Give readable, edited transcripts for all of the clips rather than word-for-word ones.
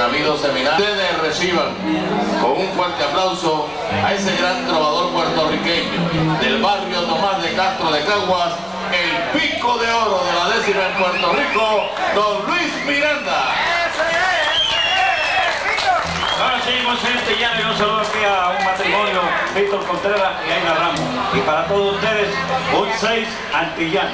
sabido seminario. Ustedes reciban con un fuerte aplauso a ese gran trovador puertorriqueño del barrio Tomás de Castro de Caguas, el pico de oro de la décima en Puerto Rico, don Luis Miranda. Ahora seguimos en Antillano y un saludo aquí a un matrimonio, Víctor Contreras y Aina Ramos. Y para todos ustedes, un 6 Antillano.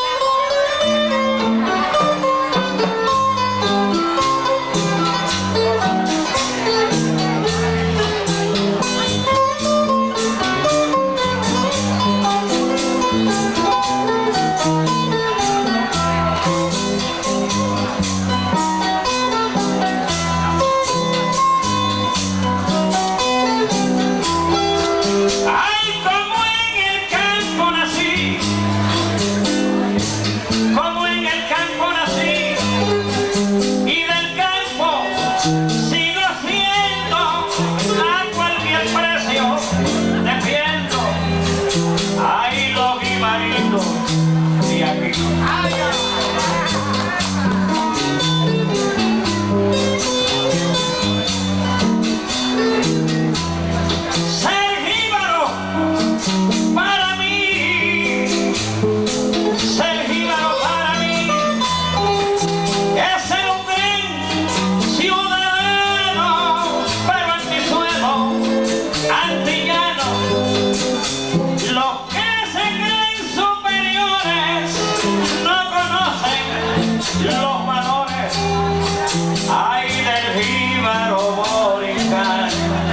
Los valores, ay, del jíbaro boricán.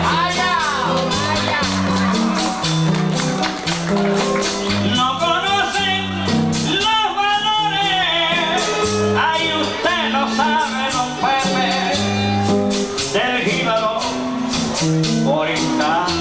No conocen los valores, ay, usted lo sabe, don Pepe, del jíbaro boricán.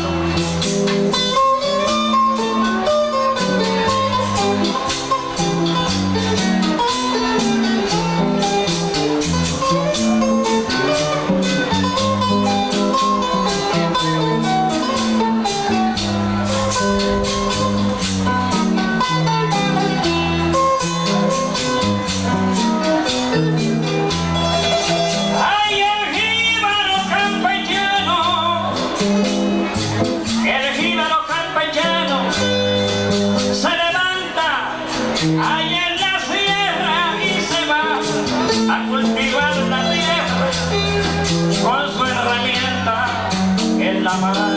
Ahí en la sierra y se va a cultivar la tierra con su herramienta en la mano.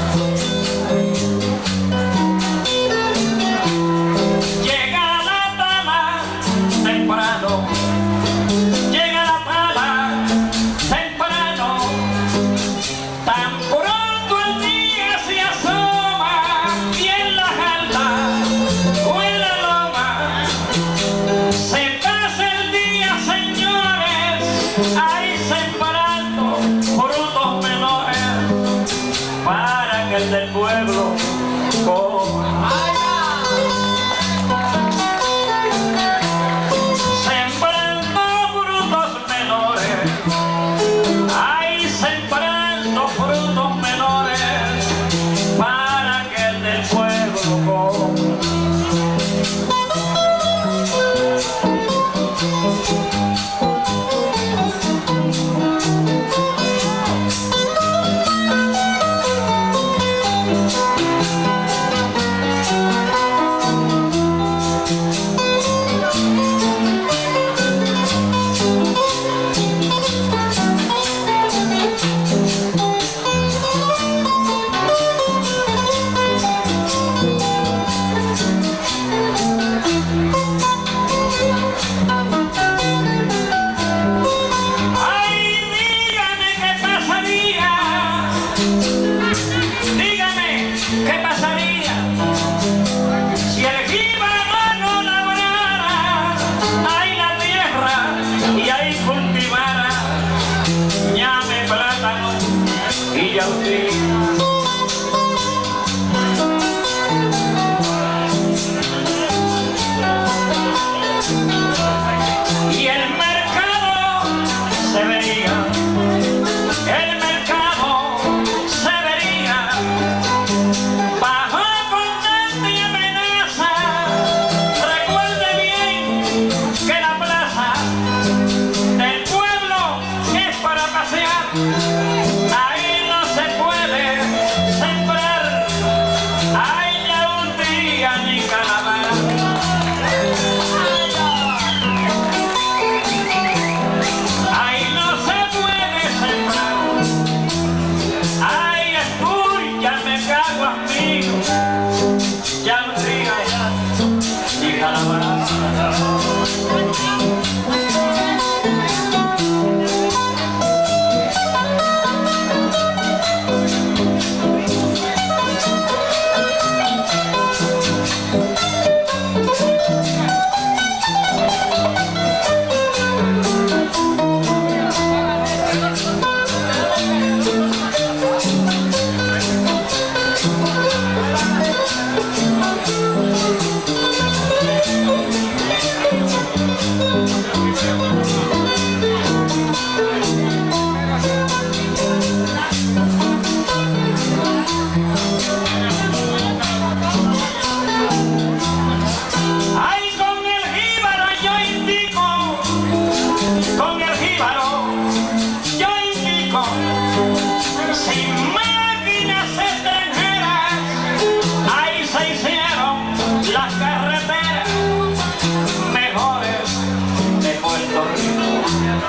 Llega la tala temprano, llega la tala temprano, tan pronto el día se asoma y en la jalda o en la se pasa el día, señores, ahí sembrando frutos menores para que el del pueblo coma. Sembrando frutos menores, ahí sembrando frutos menores para que el del pueblo coma. Y el mercado se vería, el mercado se vería bajo constante y amenaza. Recuerde bien que la plaza del pueblo es para pasear. ahí no se puede sembrar, ahí ya un día ni calamar. Ahí no se puede sembrar, ahí escúchame cago amigo, ya un día ni calamar. Sin máquinas extranjeras, ahí se hicieron las carreteras mejores de Puerto Rico.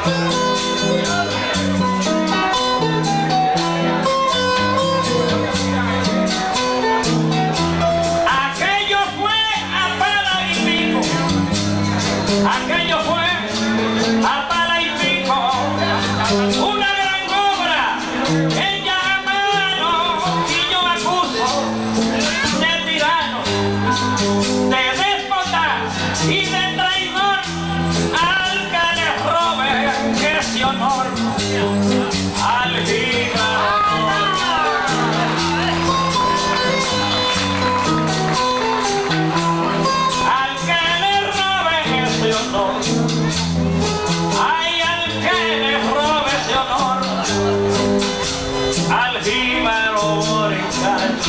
Aquello fue a pala y pico, aquello fue a pala y pico, una gran obra. Ella a mano y yo acuso de tirano, de déspota y de traidor al que le robe ese honor al jíbaro. Al que le robe ese honor, ay, al que le robe ese honor al jíbaro oriental.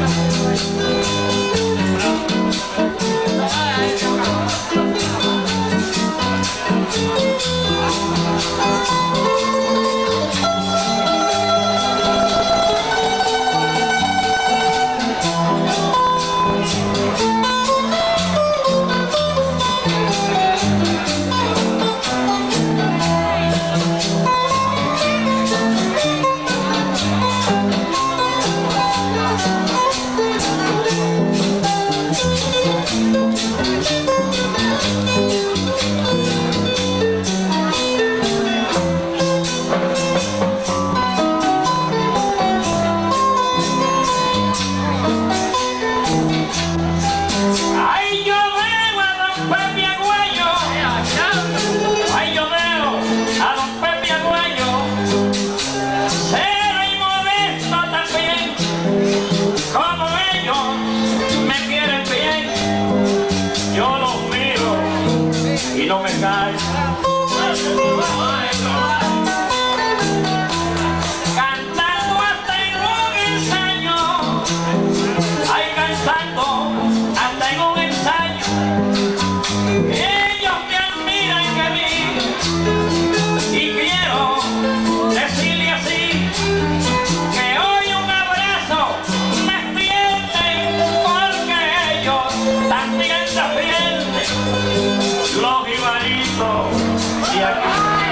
Y no me cae. Cantando hasta en un ensayo, ay, cantando hasta en un ensayo, ellos me admiran que mí, y quiero decirle así, que hoy un abrazo me extienden, porque ellos también defienden los jibaritos de aquí.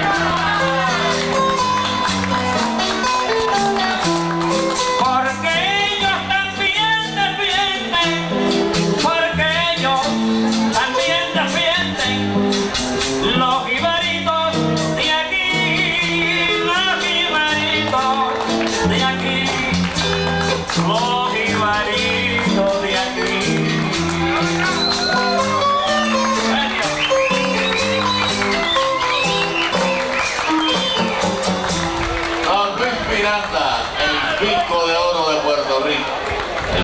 Porque ellos también defienden, porque ellos también defienden los jibaritos de aquí, los jibaritos de aquí.